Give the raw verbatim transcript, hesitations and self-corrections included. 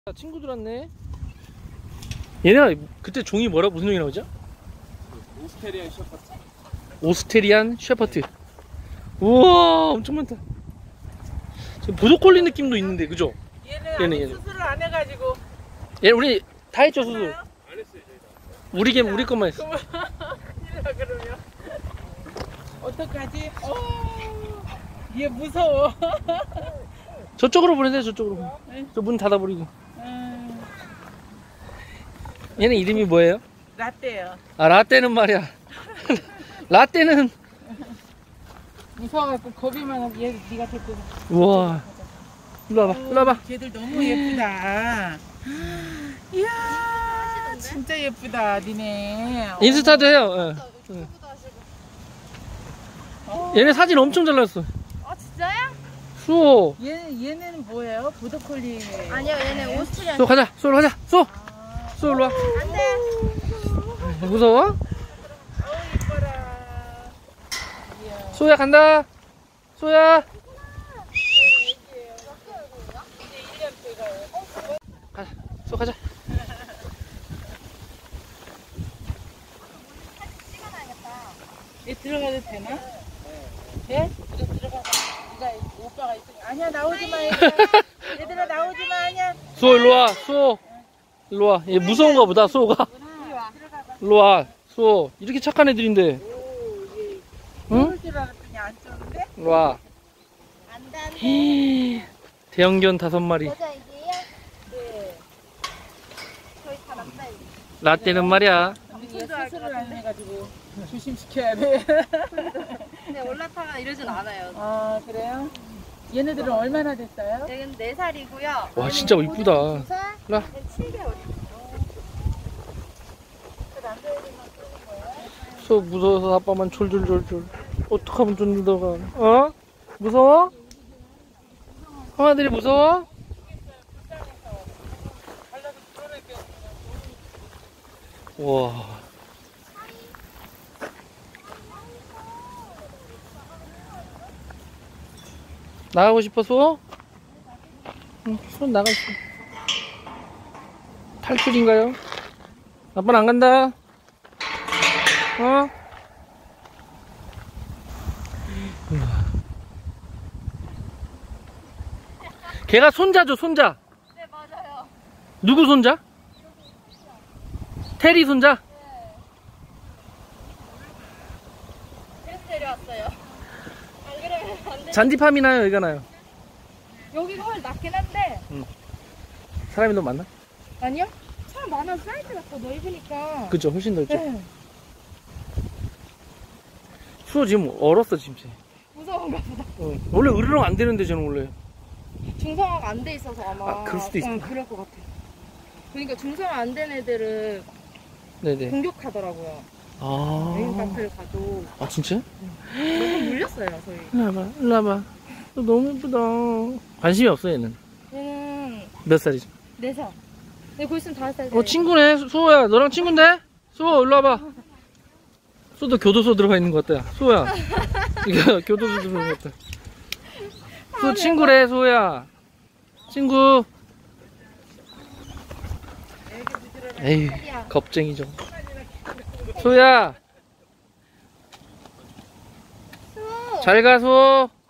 친구들 왔네. 얘네가 그때 종이 뭐라 무슨 종이 나오죠? 오스테리안 셰퍼트. 오스테리안 셰퍼트. 우와 엄청 많다. 보도콜리 느낌도 있는데 그죠? 얘는 얘는, 얘는. 수술을 안 해가지고. 얘 우리 다 했죠 수술. 안 했어요 저희가. 우리 개 우리 것만 했어. 이래라 그러면 어떡하지? 어, 얘 무서워. 저쪽으로 보내세요 저쪽으로. 저 문 닫아버리고. 음, 얘는 이름이 뭐예요? 라떼요. 아 라떼는 말이야. 라떼는 무서워갖고 겁이 많아. 얘 네가 데리고. 우와. 일로 와봐 일로 와봐. 걔들 너무 예쁘다. 이야 진짜 예쁘다 니네. 인스타도 해요. 예. 예. 어. 얘네 사진 엄청 잘 나왔어. 아 진짜요? 수호. 얘 얘는 뭐예요? 보더콜리. 아니요 얘네 오스트리아. 수호 가자. 수호 가자. 수호. 아, 수호 일로 와. 안돼. 무서워? 어우 이뻐라. 이야. 수호야 간다. 수호야. 가자. 수호 가자. 얘 들어가도 되나? 예? 이거 들어가서 네가 오빠가 있으니 아니야 나오지 마 얘들아. 얘들아 나오지 마 아니야. 수호 일로 와. 수호. 일로 와. 얘 무서운가 보다 수호가. 일로 와. 수호. 이렇게 착한 애들인데. 응? 쫄 줄 알았더니 안 쫄는데? 일로 와. 안돼 안돼. 헤이, 대형견 다섯 마리. 여자이게요? 네. 저희 다 남자이고. 라떼는 말이야. 우리 얘 수술을 안 해가지고 조심시켜야 돼. 근데 올라타거나 이러진 않아요. 아 그래요? 얘네들은 얼마나 됐어요? 얘는 네 살이고요. 와 진짜 이쁘다. 두 살? 일로 와. 얘는 칠 개월이에요. 수호 무서워서 아빠만 졸졸졸졸. 어떡하면 쫓는다가. 어? 무서워? 형아들이 무서워? 와. 나가고 싶어 수호? 응, 수호 나가 있어. 탈출인가요? 아빠는 안 간다. 어? 걔가 손자죠 손자. 네 맞아요. 누구 손자? 테리 손자? 그래서 데려왔어요. 안 그러면 안 돼. 잔디팜이 나요 여기가 나요? 여기가 훨 낫긴 한데. 사람이 너무 많나? 아니요? 사람 많아. 사이즈가 더 넓으니까. 그죠 훨씬 넓죠. 네. 수호 지금 얼었어 진짜. 무서운가 보다. 어. 원래 으르렁 안 되는데 저는 원래. 중성화가 안 돼 있어서 아마. 아, 그럴 수도 있어. 응, 그럴 것 같아. 그러니까 중성화 안 된 애들은 네네. 공격하더라고요. 아. 외국 카페를 가도. 아 진짜? 너무 물렸어요 저희. 일로 와봐 일로 와봐. 너무 예쁘다. 관심이 없어 얘는. 얘는 몇 살이지? 네 살. 근데 곧 있으면 다섯 살. 어 친구네 수호야 너랑 친구인데? 수호 일로 와봐. 수호도 교도소 들어가 있는 것 같다. 수호야. 이거 교도소 들어간 것 같다. 수호 친구래 수호야. 친구. 에이 겁쟁이죠. 수호야. 수호. 잘 가 수호.